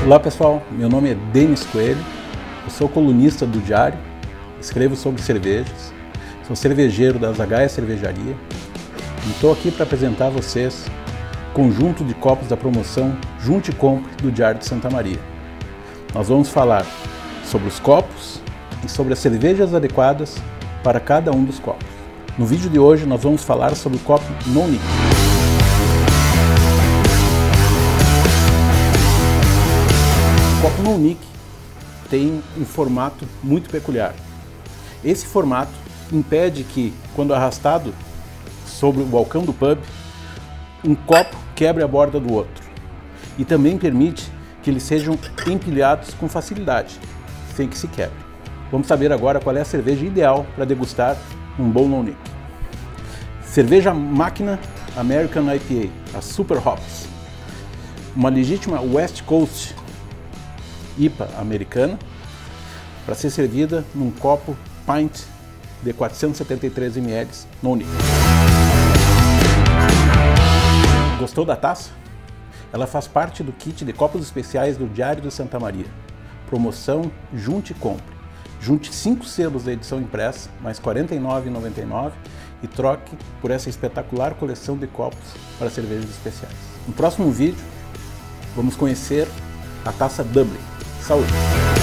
Olá pessoal, meu nome é Denis Coelho, eu sou colunista do Diário, escrevo sobre cervejas, sou cervejeiro da Zagaia Cervejaria e estou aqui para apresentar a vocês o conjunto de copos da promoção Junte e Compre do Diário de Santa Maria. Nós vamos falar sobre os copos e sobre as cervejas adequadas para cada um dos copos. No vídeo de hoje nós vamos falar sobre o copo Non-Nic. O copo Non-Nic tem um formato muito peculiar. Esse formato impede que, quando arrastado sobre o balcão do pub, um copo quebre a borda do outro. E também permite que eles sejam empilhados com facilidade, sem que se quebre. Vamos saber agora qual é a cerveja ideal para degustar um bom Non-Nic. Cerveja máquina American IPA, a Super Hops. Uma legítima West Coast IPA americana, para ser servida num copo pint de 473 ml Non-Nic. Gostou da taça? Ela faz parte do kit de copos especiais do Diário de Santa Maria. Promoção Junte e Compre. Junte 5 selos da edição impressa, mais R$ 49,99 e troque por essa espetacular coleção de copos para cervejas especiais. No próximo vídeo, vamos conhecer a taça Dublin. Saúde!